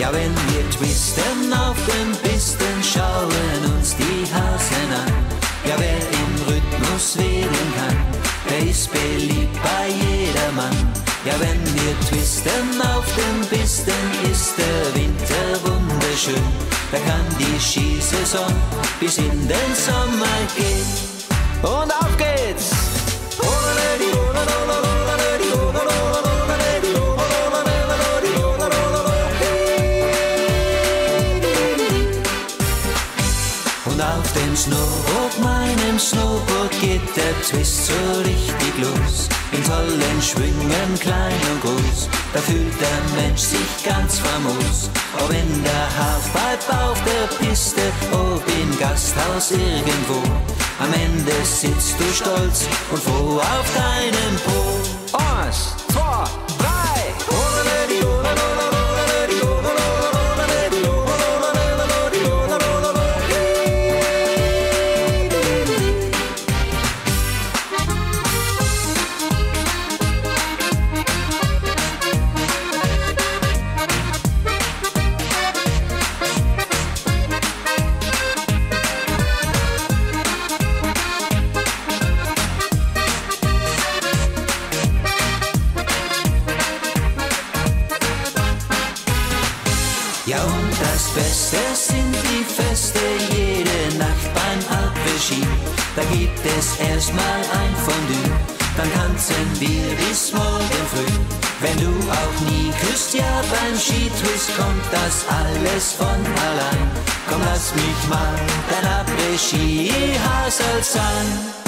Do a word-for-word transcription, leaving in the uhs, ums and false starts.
Ja, wenn wir twisten auf den Pisten, schauen uns die Hasen an. Ja, wer im Rhythmus wedeln kann, der ist beliebt bei jedermann. Ja, wenn wir twisten auf den Pisten, ist der Winter wunderschön. Da kann die Skisaison bis in den Sommer gehen. Und auf geht's! Und auf dem Snowboard, meinem Snowboard, geht der Twist so richtig los. In tollen Schwüngen, klein und groß, da fühlt der Mensch sich ganz famos. Ob in der Halfpipe auf der Piste, ob im Gasthaus irgendwo, am Ende sitzt du stolz und froh auf deinem Po. Eins, zwei, drei! Ja, und das Beste sind die Feste, jede Nacht beim Alpe-Ski. Da gibt es erstmal ein Fondue, dann tanzen wir bis morgen früh. Wenn du auch nie küsst, ja, beim Skitwist kommt das alles von allein. Komm, lass mich mal dein Après-Ski-Hasel sein.